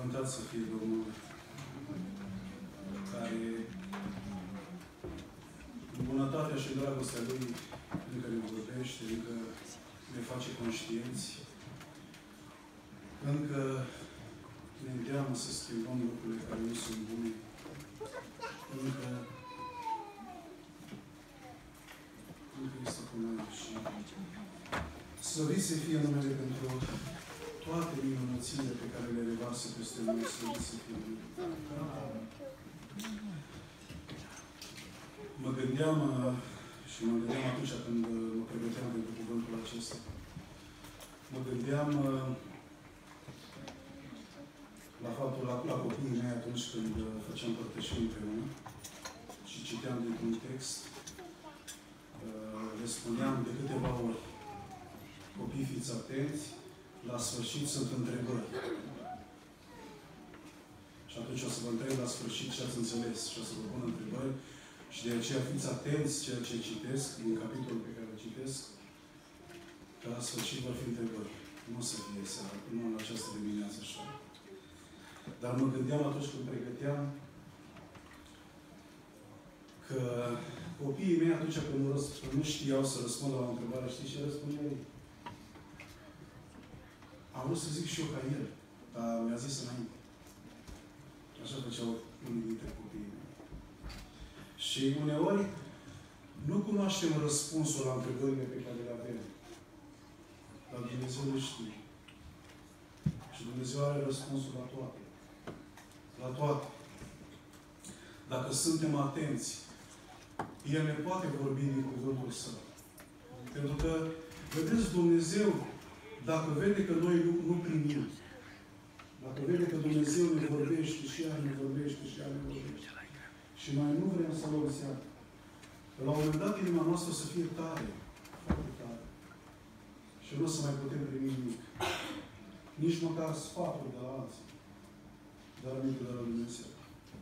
Binecuvântat să fie Domnul, care, în bunătatea și dragostea Lui, încă ne vorbește, încă ne face conștienți, încă ne îndeamnă să schimbăm lucrurile care nu sunt bune, încă este cu noi. Și slăvit să fie numele pentru toate minunățile pe care le revarsă peste noi, slăvit să fie numele. Mă gândeam atunci când mă pregăteam pentru cuvântul acesta, mă gândeam la faptul, la copiii mei atunci când făceam părtășini împreună și citeam dintr-un text, le spuneam de câteva ori: copii, fiți atenți, la sfârșit sunt întrebări. Și atunci o să vă întreb la sfârșit ce ați înțeles și o să vă pun întrebări. Și de aceea fiți atenți ceea ce citesc, din capitolul pe care îl citesc, că la sfârșit vor fi întrebări. Nu o să fie seara, nu în această dimineață așa. Dar mă gândeam atunci când pregăteam că copiii mei atunci când nu știau să răspundă la o întrebare, știți ce răspundea ei? Am vrut să zic și eu ca el, dar mi-a zis înainte. Așa făceau unii dintre copiii mei. Și uneori nu cunoaștem răspunsul la întrebările pe care le avem. Dar Dumnezeu le știe. Și Dumnezeu are răspunsul la toate. La toate. Dacă suntem atenți, El ne poate vorbi din cuvântul Său. Pentru că, vedeți, Dumnezeu, dacă vede că noi nu primim, dacă vede că Dumnezeu ne vorbește și ea ne vorbește și ea ne vorbește, și noi nu vrem să luăm seama, la un moment dat inima noastră să fie tare, foarte tare. Și nu o să mai putem primi nimic. Nici măcar sfatul de la alții. Dar aminte de la Dumnezeu.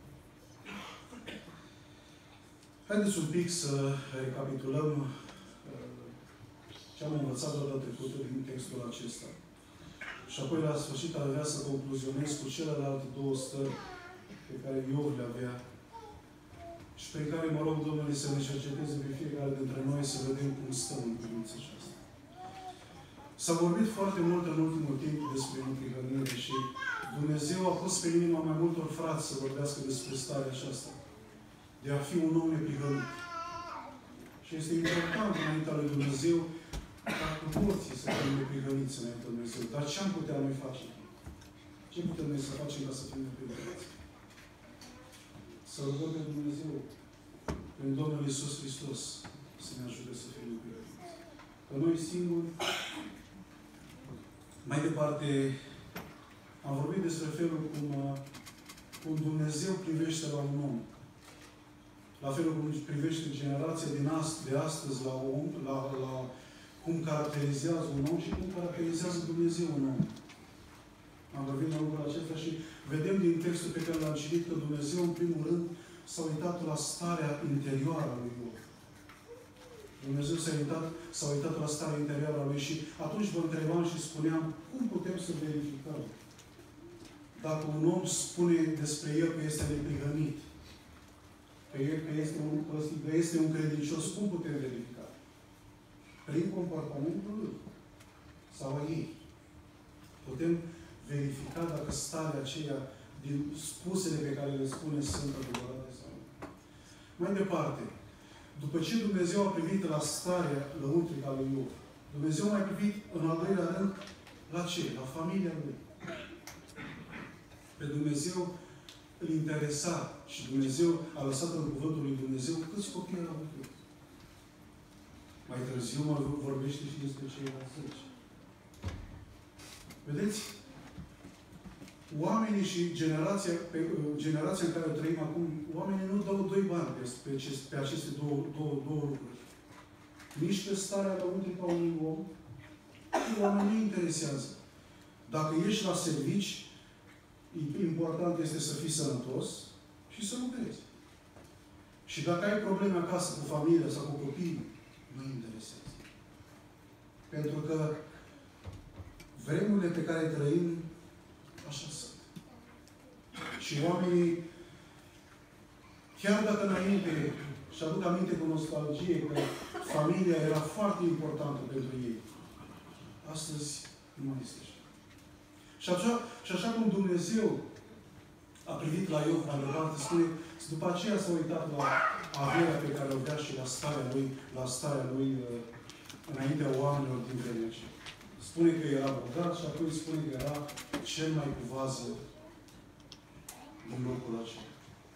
Haideți un pic să recapitulăm ce am învățat data trecută din textul acesta. Și apoi, la sfârșit, ar vrea să concluzionez cu celelalte două stări pe care Iov le avea și prin care mă rog Domnului să ne cerceteze pe fiecare dintre noi să vedem cum stăm în privința aceasta. S-a vorbit foarte mult în ultimul timp despre neprihănire și Dumnezeu a pus pe inima mai multor frați să vorbească despre starea aceasta. De a fi un om neprihănit. Și este important înaintea lui Dumnezeu ca cu toții să fim neprihăniți înaintea lui Dumnezeu. Dar ce am putea noi face? Ce putem noi să facem ca să fim neprihăniți? Să rugăm pe Dumnezeu, prin Domnul Iisus Hristos, să ne ajute să fim neprihăniți. Că noi singuri, mai departe, am vorbit despre felul cum Dumnezeu privește la un om. La felul cum privește generația de astăzi la cum caracterizează un om și cum caracterizează Dumnezeu un om. Am vorbit la lucrul acesta și vedem din textul pe care l-am citit că Dumnezeu, în primul rând, s-a uitat la starea interioară a lui Iov. Dumnezeu s-a uitat la starea interioară a lui și atunci vă întrebam și spuneam, cum putem să verificăm? Dacă un om spune despre el că este neprihănit, că este un credincios, cum putem verifica? Prin comportamentul lui. Sau a ei. Putem verifica dacă starea aceea din spusele pe care le spune sunt adevărate sau nu. Mai departe, după ce Dumnezeu a privit la starea lăuntrică a lui Iov, Dumnezeu a mai privit în al doilea rând la ce? La familia lui. Pe Dumnezeu îl interesa și Dumnezeu a lăsat în cuvântul lui Dumnezeu câți copii erau avut. Mai târziu mă vorbește și despre ceilalți 10. Vedeți? Oamenii și generația în care trăim acum, oamenii nu dau doi bani pe aceste două lucruri. Nici pe starea lăuntrică a unui om, oamenii nu interesează. Dacă ești la servici, important este să fii sănătos și să lucrezi. Și dacă ai probleme acasă cu familia sau cu copiii, nu interesează. Pentru că vremurile pe care trăim, așa sunt. Și oamenii, chiar dacă înainte, și aduc aminte cu nostalgie că familia era foarte importantă pentru ei, astăzi nu mai este așa. Și așa cum Dumnezeu a privit la Iov mai departe, spune, după aceea s-a uitat la averea pe care o avea și la starea lui înaintea oamenilor din vremea aceea. Spune că era bogat și apoi spune că era cel mai cu vază din locul acela.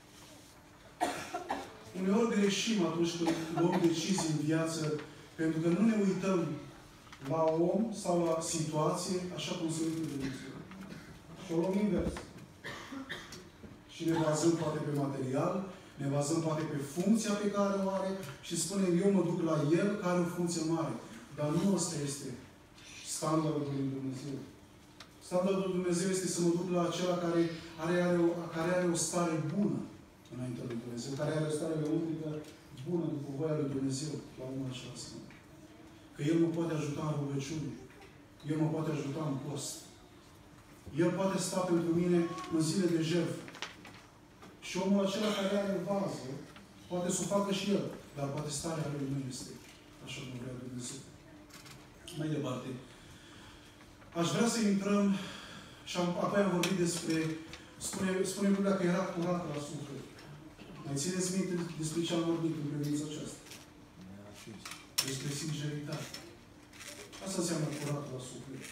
Uneori greșim atunci când luăm decizii în viață, pentru că nu ne uităm la om sau la situație așa cum se uită Dumnezeu. Și o luăm invers. Și ne bazăm poate pe material, ne bazăm poate pe funcția pe care o are și spunem, eu mă duc la el care are o funcție mare. Dar nu ăsta este standardul lui Dumnezeu. Standardul lui Dumnezeu este să mă duc la acela care are o stare bună înaintea lui Dumnezeu, care are o stare lăuntrică bună după voia lui Dumnezeu la omul acela sfânt. Că El mă poate ajuta în rugăciune. El mă poate ajuta în post. El poate sta pentru mine în zile de jertfă. Și omul acela care are vază, poate să o facă și el, dar poate starea lui nu este așa cum vrea Dumnezeu. Mai departe. Aș vrea să intrăm și apoi am vorbit despre spune Biblia că era curat la suflet. Mai țineți minte despre ce am vorbit în privința aceasta? Despre sinceritate. Asta înseamnă curat la suflet.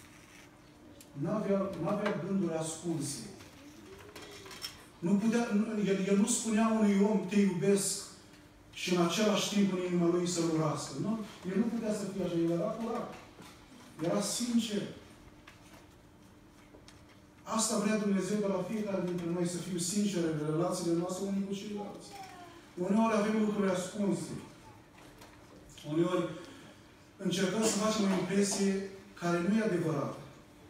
N-avea gânduri ascunse. El nu spunea unui om, te iubesc, și în același timp în inima lui să-l urască. Nu? El nu putea să fie așa. El era curat. Era sincer. Asta vrea Dumnezeu de la fiecare dintre noi, să fiu sinceri în relațiile noastre unii cu ceilalți. Uneori avem lucruri ascunse. Uneori încercăm să facem o impresie care nu e adevărată.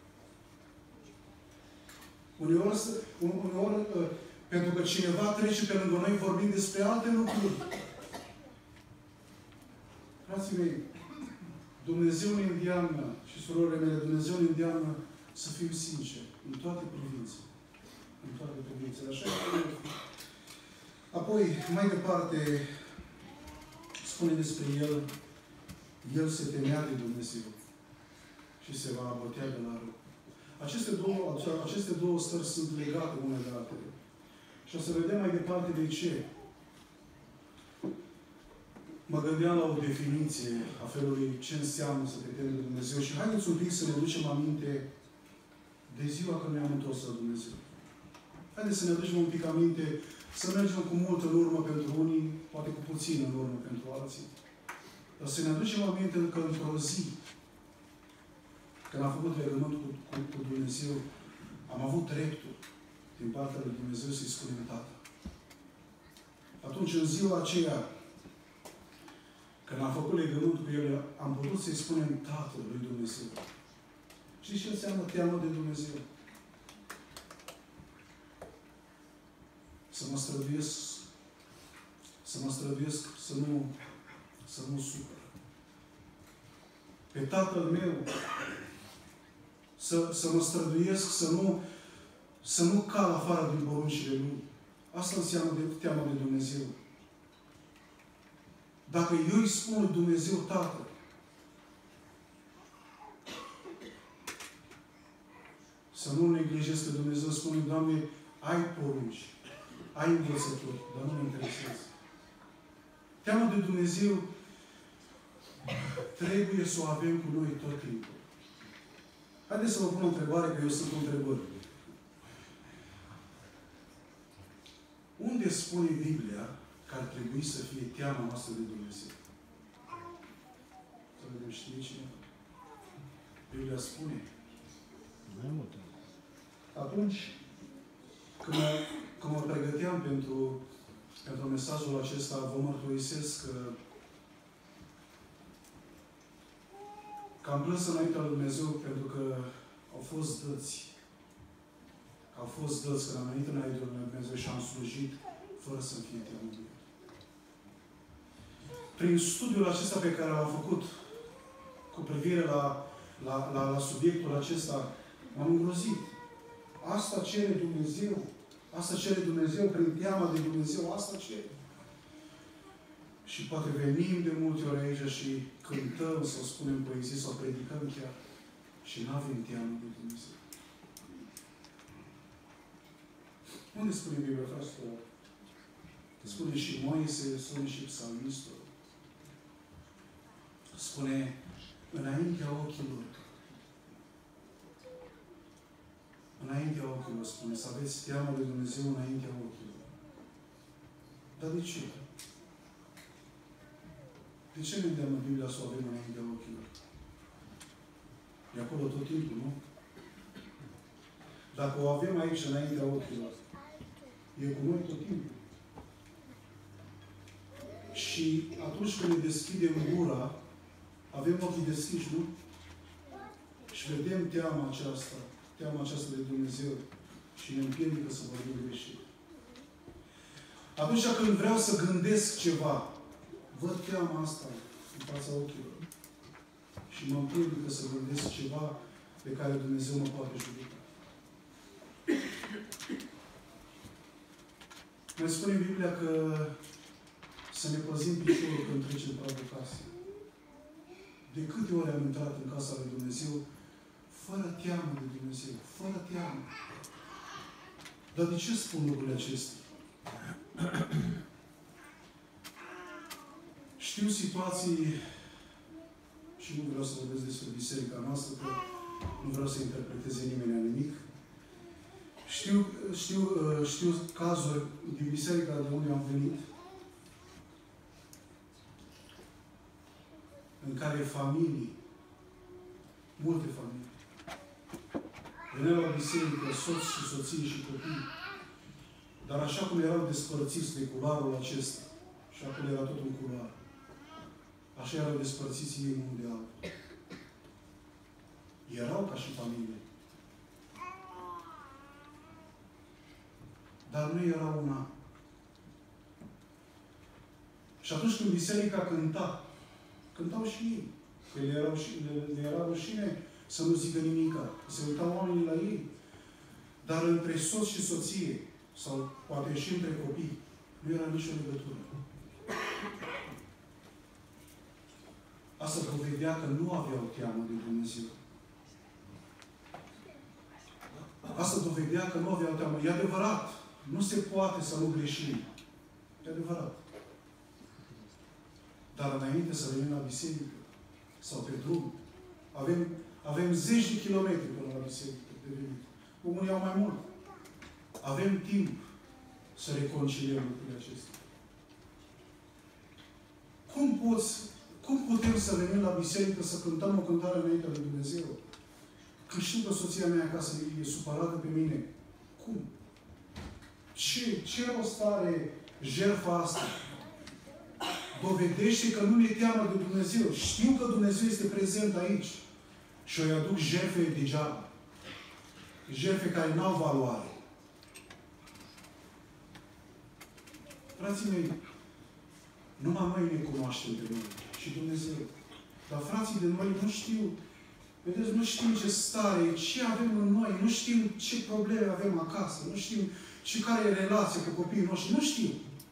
Uneori, pentru că cineva trece pe lângă noi, vorbim despre alte lucruri. Frații mei, Dumnezeu ne îndeamnă, și surorile mele, Dumnezeu ne îndeamnă să fim sinceri în toate privințele. În toate privințele. Așa e. Apoi, mai departe, spune despre El, El se temea de Dumnezeu și se va abătea de la rău. Aceste două stări sunt legate une de altele. Și o să vedem mai departe de ce. Mă gândeam la o definiție a felului ce înseamnă să te temi de Dumnezeu și haideți un pic să ne ducem aminte de ziua când ne-am întors la Dumnezeu. Haideți să ne aducem un pic aminte, să mergem cu mult în urmă pentru unii, poate cu puțin în urmă pentru alții. Dar să ne aducem aminte că într-o zi, când am făcut legământ cu Dumnezeu, am avut dreptul din partea lui Dumnezeu să-i spunem Tată. Atunci, în ziua aceea, când am făcut legământ cu El, am putut să-i spunem Tatăl lui Dumnezeu. Știți ce înseamnă teamă de Dumnezeu? Să mă străduiesc să nu supăr. Pe Tatăl meu, să mă străduiesc să nu cal afară din poruncile Lui. Asta înseamnă teamă de Dumnezeu. Dacă eu îi spun lui Dumnezeu Tată, să nu neglijez pe Dumnezeu, spune, Doamne, ai porunci, ai învățături, dar nu mă interesează. Teama de Dumnezeu trebuie să o avem cu noi tot timpul. Haideți să vă pun o întrebare, că eu sunt cu întrebări. Unde spune Biblia că ar trebui să fie teama noastră de Dumnezeu? Să vedem, știe cineva? Biblia spune. Mai multe. Atunci, când mă pregăteam pentru mesajul acesta, vă mărturisesc că am plâns înaintea lui Dumnezeu pentru că au fost dăți. Au fost dăți când am venit înaintea lui Dumnezeu și am slujit fără să-mi fie teamă de El. Prin studiul acesta pe care l-am făcut cu privire la subiectul acesta, m-am îngrozit. Asta cere Dumnezeu Asta cere Dumnezeu, prin teama de Dumnezeu, asta cere. Și poate venim de multe ori aici și cântăm, sau spunem poezii, sau predicăm chiar. Și nu avem teamă de Dumnezeu. Unde spune Biblia, fraților? Spune și Moise, spune și psalmistul. Spune, înaintea ochilor. Înaintea ochilor, spune, să aveți teamă de Dumnezeu înaintea ochilor. Dar de ce? De ce ne îndeamnă Biblia să o avem înaintea ochilor? E acolo tot timpul, nu? Dacă o avem aici înaintea ochilor, e cu noi tot timpul. Și atunci când ne deschidem gura, avem ochii deschiși, nu? Și vedem teama aceasta de Dumnezeu și ne împiedică să vorbim greșit. Atunci când vreau să gândesc ceva, văd teama asta în fața ochilor și mă împiedică să gândesc ceva pe care Dumnezeu mă poate judeca. Mai spune în Biblia că să ne păzim piciorul când trecem pragul casei. De câte ori am intrat în casa lui Dumnezeu fără teamă de Dumnezeu, fără teamă. Dar de ce spun lucrurile acestea? Știu situații și nu vreau să vorbesc despre biserica noastră, că nu vreau să interpreteze nimeni nimic. Știu cazuri din biserica de unde am venit, în care familii, multe familii, veneau la biserică, soți și soții și copii, dar așa cum erau despărțiți de culoarul acesta, și acolo era tot un culoar, așa erau despărțiți ei unul de altul. Erau ca și familie. Dar nu era una. Și atunci când biserica cânta, cântau și ei. Că le era rușine să nu zică nimica. Se uitau oamenii la ei. Dar între soț și soție, sau poate și între copii, nu era nicio legătură. Asta dovedea că nu aveau teamă de Dumnezeu. Asta dovedea că nu aveau teamă. E adevărat. Nu se poate să nu greșim. E adevărat. Dar înainte să venim la biserică, sau pe drum, avem zeci de kilometri până la biserică de venit. Unii au mai mult. Avem timp să reconciliem lucrurile acestea. Cum putem să venim la biserică să cântăm o cântare înaintea lui Dumnezeu? Când știu că soția mea acasă e supărată pe mine. Cum? Ce rost are jertfa asta? Dovedește că nu ne teamă de Dumnezeu. Știu că Dumnezeu este prezent aici. Și îi aduc jertfe degeaba. Jertfe care n-au valoare. Frații mei, numai noi ne cunoaștem pe noi. Și Dumnezeu. Dar frații de noi nu știu. Vedeți, nu știm ce stare, ce avem în noi, nu știm ce probleme avem acasă, nu știm care e relația cu copiii noștri, nu știm.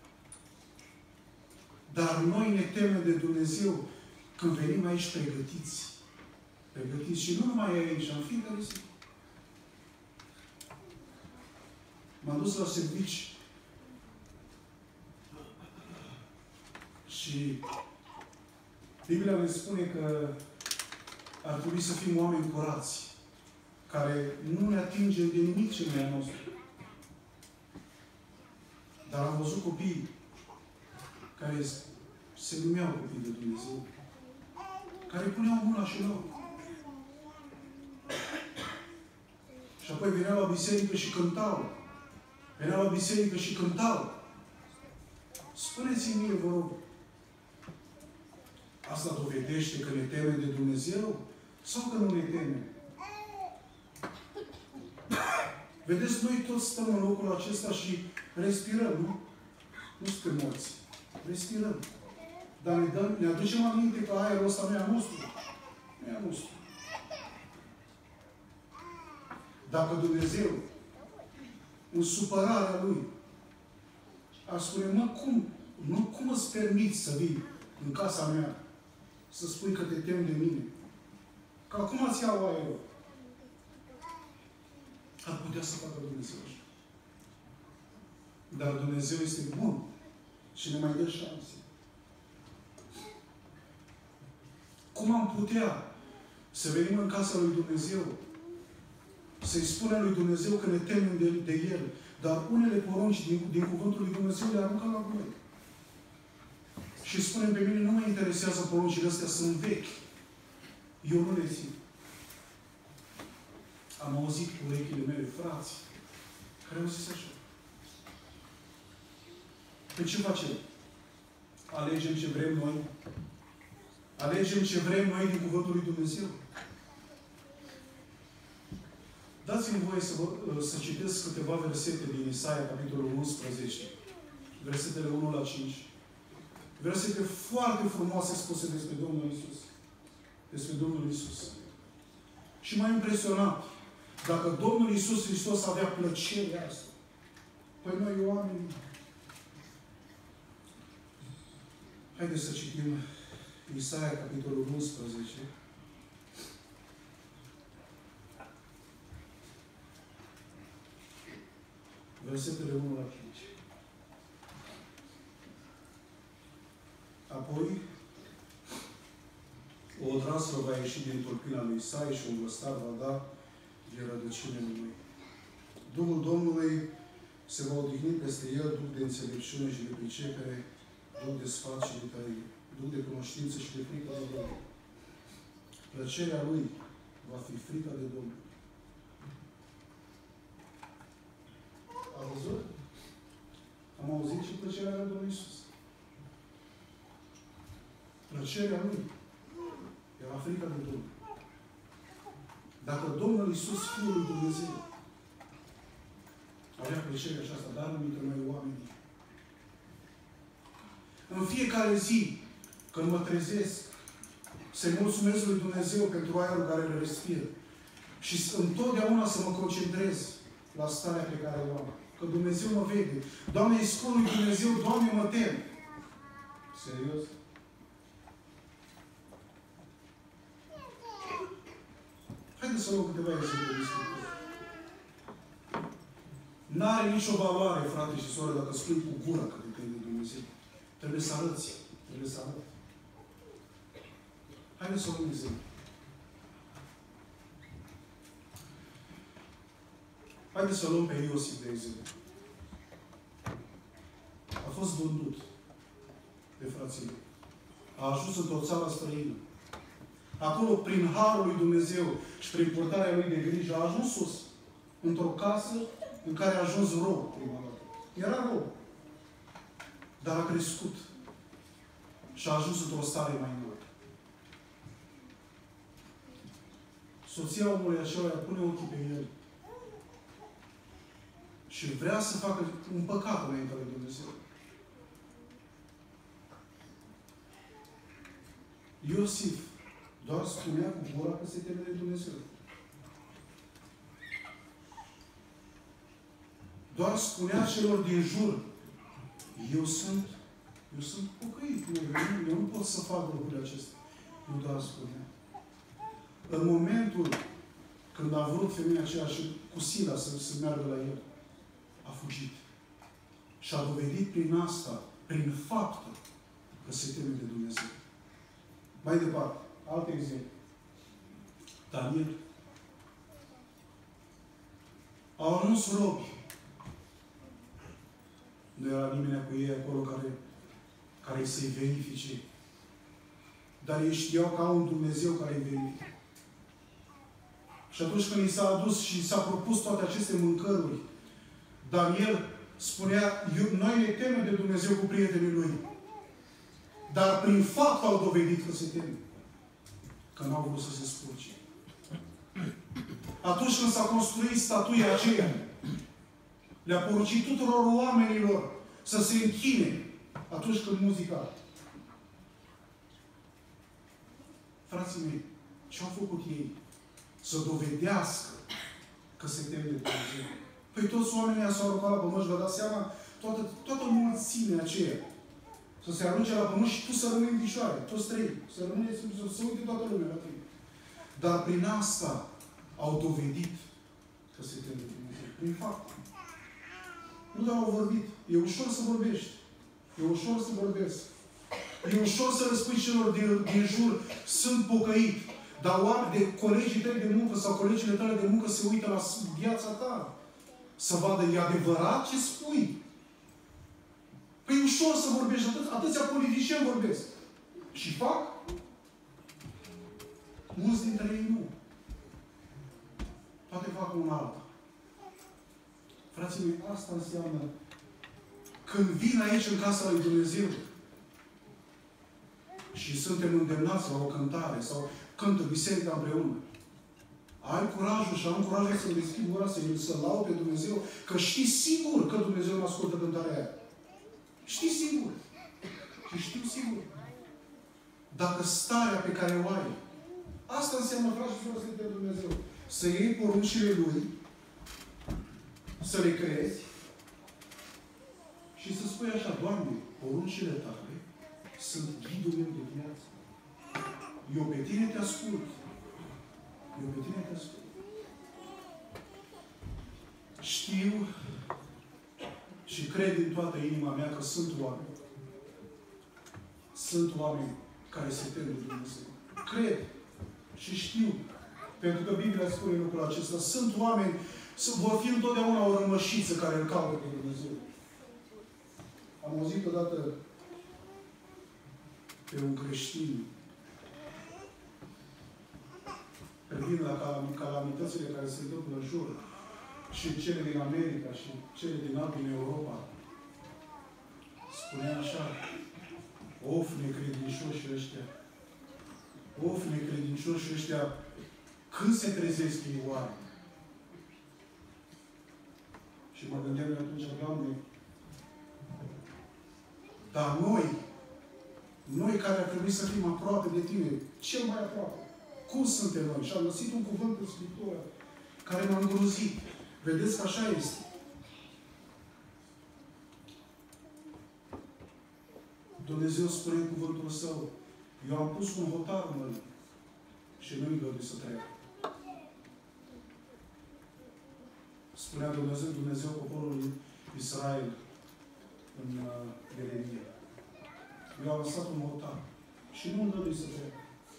Dar noi ne temem de Dumnezeu când venim aici pregătiți. Pregătiți. Și nu numai aici, în fiecare zi. M-am dus la servici și Biblia ne spune că ar trebui să fim oameni curați, care nu ne atingem de nimic ce nu e nostru. Dar am văzut copii care se numeau copii de Dumnezeu, care puneau mâna și lor. Și apoi veneau la biserică și cântau. Veneau la biserică și cântau. Spuneți-mi mie, vă rog, asta dovedește că ne temem de Dumnezeu? Sau că nu ne temem? Vedeți, noi toți stăm în locul acesta și respirăm, nu? Nu suntem morți. Respirăm. Dar ne aducem aminte că aerul ăsta nu e a nostru. Nu e a nostru. Dacă Dumnezeu în supărarea lui, ar spune, mă, cum îți permiți să vii în casa mea, să spui că te temi de mine? Că acum îți iau aerul. Ar putea să facă Dumnezeu așa. Dar Dumnezeu este bun și ne mai dă șanse. Cum am putea să venim în casa lui Dumnezeu, să-i spunem lui Dumnezeu că ne temem de El, dar unele porunci din cuvântul lui Dumnezeu le aruncă la noi. Și spunem, pe mine nu mă interesează poruncile astea, sunt vechi. Eu nu le țin. Am auzit cu urechile mele frați care au zis așa. Pe ce facem? Alegem ce vrem noi? Alegem ce vrem noi din cuvântul lui Dumnezeu? Dați-mi voie să citesc câteva versete din Isaia, capitolul 11, versetele 1 la 5. Versete foarte frumoase spuse despre Domnul Iisus. Despre Domnul Iisus. Și m-a impresionat. Dacă Domnul Iisus Hristos avea plăcerea asta, păi noi oamenii... Haideți să citim Isaia, capitolul 11. Versetele 1 la 5. Apoi, o odraslă va ieși din tulpina lui Isai și un văstar va da din rădăcinile lui. Duhul Domnului se va odihni peste el, duh de înțelepciune și de pricepere, duh de sfat și de tărie, duh de cunoștință și de frică de Domnul. Plăcerea lui va fi frica de Domnul. Am văzut? Am auzit și plăcerea lui Domnul Iisus. Plăcerea lui era frica de Domnul. Dacă Domnul Iisus, Fiul lui Dumnezeu, avea plăcerea aceasta, dar nu dintre noi oamenii. În fiecare zi, când mă trezesc, să-i mulțumesc lui Dumnezeu pentru aerul care îl respir și întotdeauna să mă concentrez la starea pe care o am. Că Dumnezeu mă vede. Doamne, îi spun lui Dumnezeu, Doamne, mă tem. Serios? Haideți să luăm câteva exemple de Scriptură. N-are nicio valoare, frate și soră, dacă spui cu gura că te temi de Dumnezeu. Trebuie să arăți. Trebuie să arăți. Haideți să luăm exemplu. Haideți să luăm pe Iosif, de exemplu. A fost vândut de frații lui. A ajuns într-o țară străină. Acolo, prin harul lui Dumnezeu și prin purtarea lui de grijă, a ajuns sus. Într-o casă în care a ajuns rob prima dată. Era rob. Dar a crescut. Și a ajuns într-o stare mai mare. Soția omului acela pune ochii pe el. Și vrea să facă un păcat înainte lui Dumnezeu. Iosif doar spunea cu gura că se teme de Dumnezeu. Doar spunea celor din jur, eu sunt pocăit. Eu nu pot să fac lucrurile acestea. Nu doar spunea. În momentul când a vrut femeia aceea și cu sila să meargă la el, a fugit. Și a dovedit prin asta, prin faptul, că se teme de Dumnezeu. Mai departe, alt exemplu. Daniel. Au ajuns robi. Nu era nimeni cu ei acolo care să-i verifice. Dar ei știau că au un Dumnezeu care îi verifică. Și atunci când i s-a adus și i s-a propus toate aceste mâncăruri, Daniel spunea, noi ne temem de Dumnezeu cu prietenii lui. Dar prin fapt au dovedit că se teme. Că n-au vrut să se spurce. Atunci când s-a construit statuia aceea, le-a poruncit tuturor oamenilor să se închine atunci când muzica. Frații mei, ce au făcut ei? Să dovedească că se teme de Dumnezeu. Păi toți oamenii s-au aruncat la pământ și vă dați seama, toată mulțimea aceea să se arunce la pământ și tu să rămâi în picioare. Toți trei. Să uite toată lumea la tine. Dar prin asta au dovedit că se tem de Dumnezeu. Prin fapt. Nu doar au vorbit. E ușor să vorbești. E ușor să vorbesc. E ușor să răspui celor din jur, sunt pocăit. Dar oameni de colegii tăi de muncă sau colegile tale de muncă se uită la viața ta. Să vadă, e adevărat ce spui. Păi e ușor să vorbești. Atâția politicieni vorbesc. Și fac? Mulți dintre ei nu. Poate fac un alta. Frații mei, asta înseamnă când vin aici în casa lui Dumnezeu și suntem îndemnați la o cântare sau cântă biserica împreună. Ai curajul și am curajul să-mi deschid gura, să-L laud pe Dumnezeu, că știi sigur că Dumnezeu mă ascultă cântarea aia. Știi sigur. Și știu sigur. Dacă starea pe care o ai, asta înseamnă, frate și soră, să te Dumnezeu. Să iei poruncile Lui, să le crezi și să spui așa, Doamne, poruncile Tale sunt ghidul meu de viață. Eu pe Tine te ascult. Eu pe Tine te ascult. Știu și cred din toată inima mea că sunt oameni. Sunt oameni care se tem de Dumnezeu. Cred și știu. Pentru că Biblia spune lucrul acesta. Sunt oameni, vor fi întotdeauna o rămășiță care îl caută pe Dumnezeu. Am auzit odată pe un creștin privind la calamitățile care se întâmplă în jur și cele din America și cele din Europa. Spunea așa, of, necredincioși ăștia. Of, necredincioși ăștia, când se trezesc ei oare? Și mă gândeam eu atunci, Doamne, dar noi care ar trebui să fim aproape de Tine, cel mai aproape, cum suntem noi? Și am găsit un cuvânt în Scriptură care m-a îngrozit. Vedeți că așa este. Dumnezeu spune în cuvântul Său, eu am pus un hotar în el și nu-i îngădui să treacă. Spunea Dumnezeu poporului Israel în Ieremia. Eu am lăsat un hotar și nu îngădui să treacă.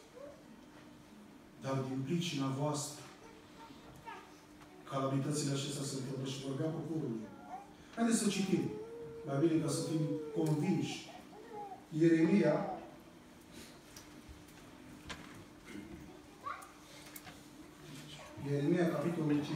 Dar din pricina voastră, calamitățile acestea se întâmplă și vorbea poporului. Haideți să citim. Mai bine ca să fim convinși. Ieremia, capitolul 5.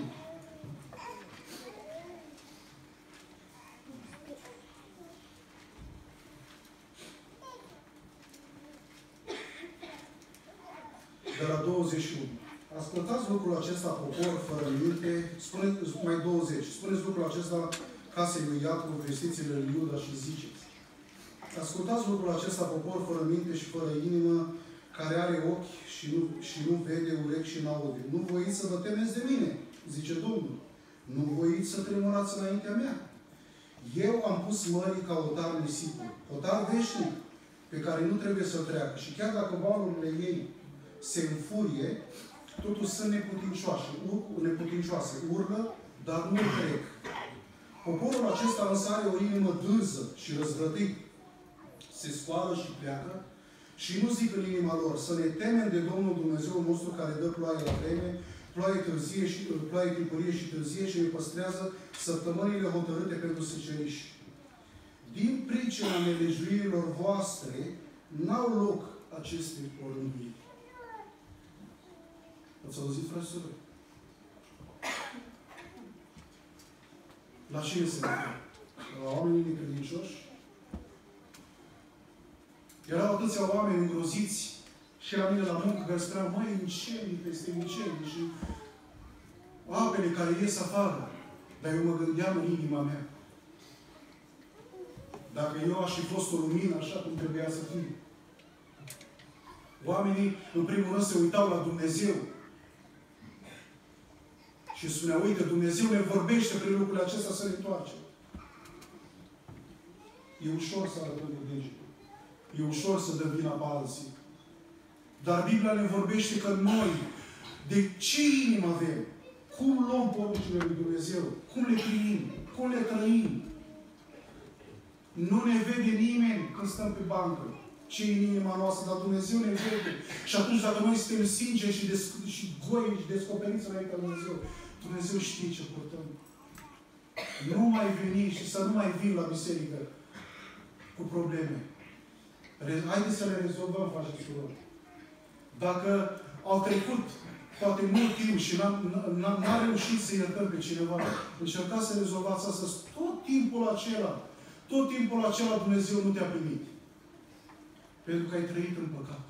De la 21. Ascultați lucrul acesta, popor fără minte, mai 20. Spuneți lucrul acesta casei lui Iacov, vestițile lui Iuda și ziceți. Ascultați lucrul acesta, popor fără minte și fără inimă, care are ochi și nu vede, urechi și n-aude. Nu voiți să vă temeți de mine, zice Domnul. Nu voiți să tremurați înaintea mea. Eu am pus mării ca otar nisipul, otar veșnic, pe care nu trebuie să treacă. Și chiar dacă valurile ei se înfurie, totuși sunt neputincioase. Urlă, dar nu trec. Poporul acesta însă are o inimă dârză și răzvrătit. Se scoală și pleacă și nu zic în inima lor să ne temem de Domnul Dumnezeu nostru care dă ploaie la vreme, ploaie timpurie și târzie și ne păstrează săptămânile hotărâte pentru seceriși. Din pricina nelejuirilor voastre n-au loc aceste poruniri. Ați auzit, fraților? La cine se referă? La oamenii necredincioși? Erau atâția oameni îngroziți și la mine la muncă care spuneau, măi, incendii peste incendii și apele care ies afară. Dar eu mă gândeam în inima mea. Dacă eu aș fi fost o lumină așa cum trebuia să fie. Oamenii, în primul rând, se uitau la Dumnezeu. Și spunea, uite, Dumnezeu ne vorbește prin lucrurile acestea să ne întoarcem. E ușor să arătăm cu degetul. E ușor să dăm vina pe alții. Dar Biblia ne vorbește că noi, de ce inimă avem? Cum luăm poruncile lui Dumnezeu? Cum le primim? Cum le trăim? Nu ne vede nimeni când stăm pe bancă. Ce e în inima noastră, dar Dumnezeu ne vede. Și atunci, dacă noi suntem sinceri și goi și descoperiți înaintea lui Dumnezeu, Dumnezeu știe ce purtăm. Nu mai veni și să nu mai vin la biserică cu probleme. Haideți să le rezolvăm, faci și surori. Dacă au trecut poate mult timp și n-a reușit să iertăm pe cineva, încercați să rezolvați asta. Tot timpul acela Dumnezeu nu te-a primit. Pentru că ai trăit în păcat.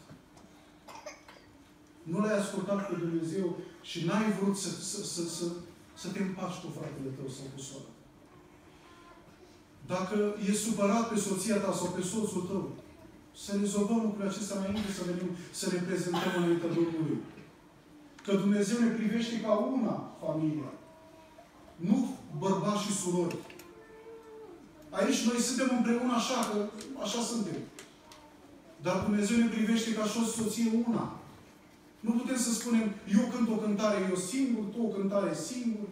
Nu l-ai ascultat pe Dumnezeu și n-ai vrut să te împaci cu fratele tău sau cu sora. Dacă e supărat pe soția ta sau pe soțul tău, să rezolvăm lucrurile acestea înainte să venim să ne prezentăm înaintea Domnului. Că Dumnezeu ne privește ca una familia. Nu bărbați și surori. Aici noi suntem împreună așa, că așa suntem. Dar Dumnezeu ne privește ca și o soție una. Nu putem să spunem, eu cânt o cântare eu singur, tu o cântare singur.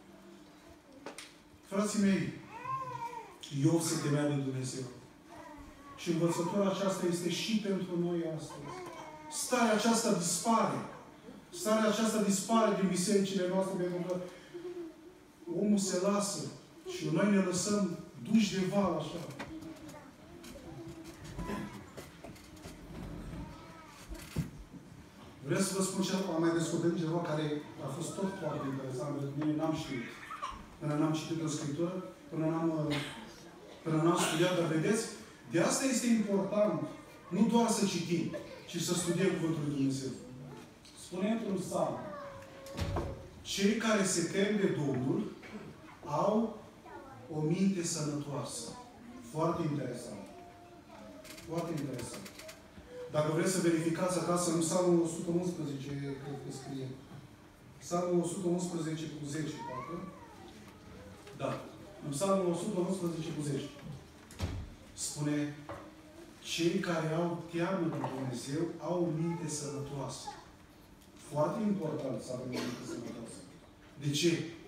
Frații mei, Iov se temea de Dumnezeu. Și învățătura aceasta este și pentru noi astăzi. Starea aceasta dispare. Starea aceasta dispare din bisericile noastre pentru că omul se lasă și noi ne lăsăm duși de val așa. Vreau să vă spun ce am mai descoperit ceva care a fost tot foarte interesant pentru mine, n-am știut. Până n-am citit în Scriptură, până n-am studiat, dar vedeți, de asta este important nu doar să citim, ci să studiem Cuvântul lui Dumnezeu. Spune într-un psalm, cei care se tem de Domnul au o minte sănătoasă. Foarte interesant. Foarte interesant. Dacă vreți să verificați acasă, în Psalmul 111, cred că scrie. Psalmul 111 cu 10, poate. Da. În Psalmul 111 cu 10. Spune, cei care au teamă de Dumnezeu au o minte sănătoasă. Foarte important să avem o minte sănătoasă. De ce?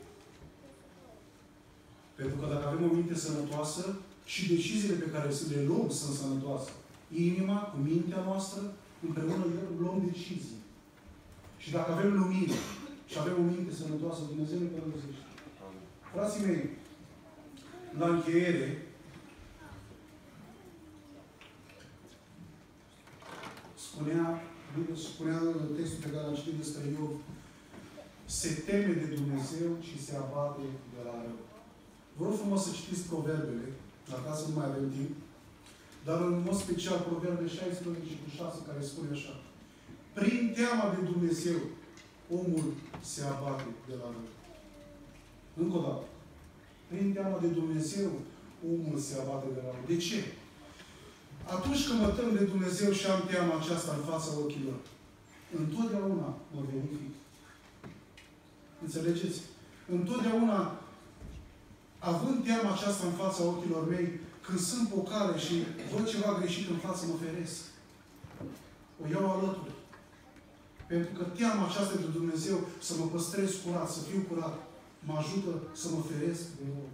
Pentru că dacă avem o minte sănătoasă, și deciziile pe care le luăm sunt sănătoase. Inima, cu mintea noastră, împreună luăm decizii. Și dacă avem lumină și avem o minte sănătoasă, Dumnezeu ne părăsește. Frații mei, la încheiere, spunea textul pe care l-am citit despre Iov, se teme de Dumnezeu și se abate de la rău. Vă rog frumos să citiți Proverbele, dacă să nu mai avem timp, dar în mod special Proverbele 16 cu 6, care spune așa. Prin teama de Dumnezeu, omul se abate de la rău. Încă o dată. Prin teama de Dumnezeu, omul se abate de la rău. De ce? Atunci când mă tem de Dumnezeu și am teama aceasta în fața ochilor, întotdeauna mă verific. Înțelegeți? Întotdeauna, având teama aceasta în fața ochilor mei, când sunt pe o cale și văd ceva greșit în față, mă feresc. O iau alături. Pentru că teama aceasta de Dumnezeu să mă păstrez curat, să fiu curat, mă ajută să mă feresc de rău.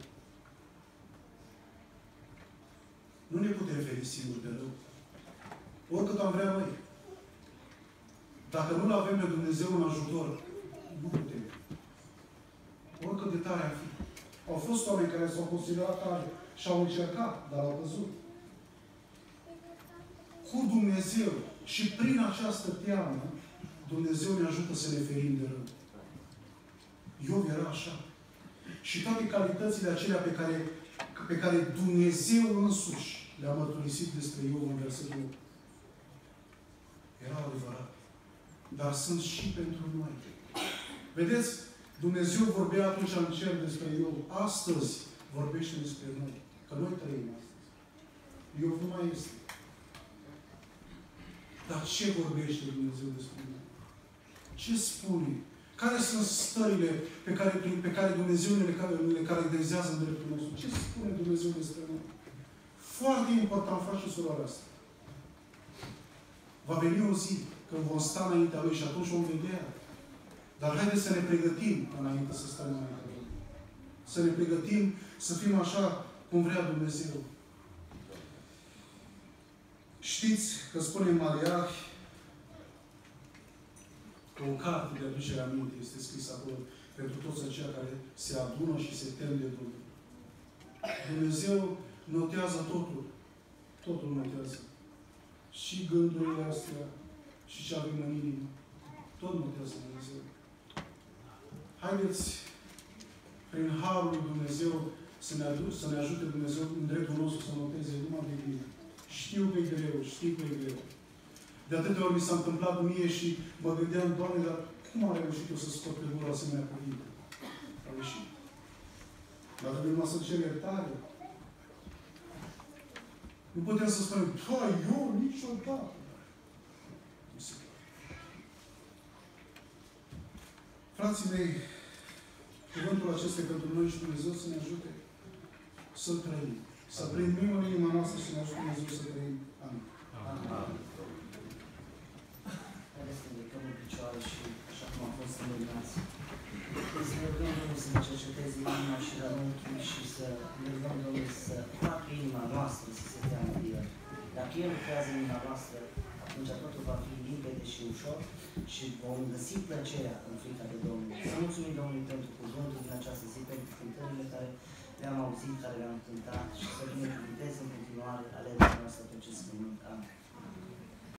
Nu ne putem feri singuri de rău. Oricât am vrea noi. Dacă nu-L avem pe Dumnezeu în ajutor, nu putem. Oricât de tare ar fi. Au fost oameni care s-au considerat tare și au încercat, dar au căzut. Cu Dumnezeu și prin această teamă, Dumnezeu ne ajută să ne ferim de rău. Iov era așa. Și toate calitățile acelea pe care Dumnezeu însuși le-a mărturisit despre Iov în versetul 8. Erau adevărat. Dar sunt și pentru noi. Vedeți? Dumnezeu vorbea atunci în cer despre Iov. Astăzi vorbește despre noi. Că noi trăim astăzi. Iov nu mai este. Dar ce vorbește Dumnezeu despre noi? Ce spune? Care sunt stările pe care Dumnezeu le caracterizează în dreptul nostru? Ce spune Dumnezeu despre noi? Foarte important, frați și surori, asta. Va veni o zi când vom sta înaintea Lui și atunci vom vedea. Dar haideți să ne pregătim înainte să stăm înaintea Lui. Să ne pregătim să fim așa cum vrea Dumnezeu. Știți că spune în Maleahi că o carte de aducere aminte este scrisă acolo pentru toți aceia care se adună și se tem de Domnul. Dumnezeu notează totul. Totul notează. Și gândurile astea, și ce avem în inimă. Tot notează Dumnezeu. Haideți, prin Harul lui Dumnezeu, să ne ajute Dumnezeu în dreptul nostru să noteze numai de bine. Știu că e greu, știu că e greu. De atâtea ori mi s-a întâmplat mie și mă gândeam, Doamne, dar cum am reușit eu să scot pe gură asemenea cuvinte? Am ieșit. Dar trebuie numai să cer iertare. Nu putem să spunem, eu niciodată. Nu se poate. Frații mei, cuvântul acesta pentru noi și Dumnezeu să ne ajute să trăim. Să primim în inima noastră și să ne ajute Dumnezeu să trăim. Amin. Amin. Haideți să ne ridicăm în picioare și așa cum am fost îndemnați. Să ne rugăm Domnul să ne cerceteze inima și rănunchiul și să ne rugăm Domnul să facă inima noastră să se teamă de El. Dacă El lucrează în inima noastră, atunci totul va fi limpede și ușor și vom găsi plăcerea în frica de Domnul. Să mulțumim Domnului pentru cuvântul din această zi, pentru cântările care le-am auzit, care le-am cântat și să binecuvânteze în continuare alegerea noastră pe acest pământ. Amin.